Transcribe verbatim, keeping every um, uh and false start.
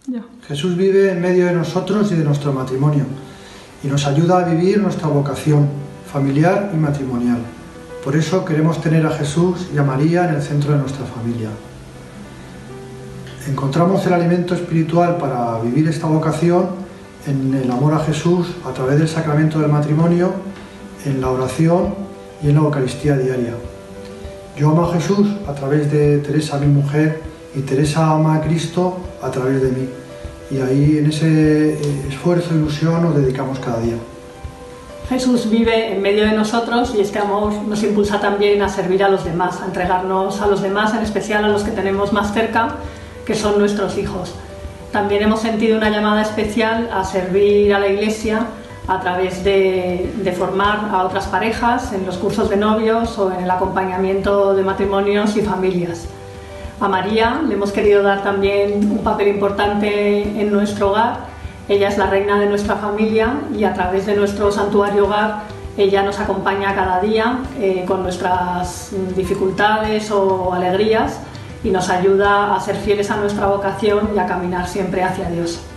Ya. Jesús vive en medio de nosotros y de nuestro matrimonio y nos ayuda a vivir nuestra vocación familiar y matrimonial. Por eso queremos tener a Jesús y a María en el centro de nuestra familia. Encontramos el alimento espiritual para vivir esta vocación en el amor a Jesús a través del sacramento del matrimonio, en la oración y en la Eucaristía diaria. Yo amo a Jesús a través de Teresa, mi mujer, y Teresa ama a Cristo a través de mí. Y ahí, en ese esfuerzo e ilusión, nos dedicamos cada día. Jesús vive en medio de nosotros y este amor nos impulsa también a servir a los demás, a entregarnos a los demás, en especial a los que tenemos más cerca, que son nuestros hijos. También hemos sentido una llamada especial a servir a la Iglesia a través de, de formar a otras parejas en los cursos de novios o en el acompañamiento de matrimonios y familias. A María le hemos querido dar también un papel importante en nuestro hogar. Ella es la reina de nuestra familia y a través de nuestro santuario hogar ella nos acompaña cada día eh, con nuestras dificultades o alegrías y nos ayuda a ser fieles a nuestra vocación y a caminar siempre hacia Dios.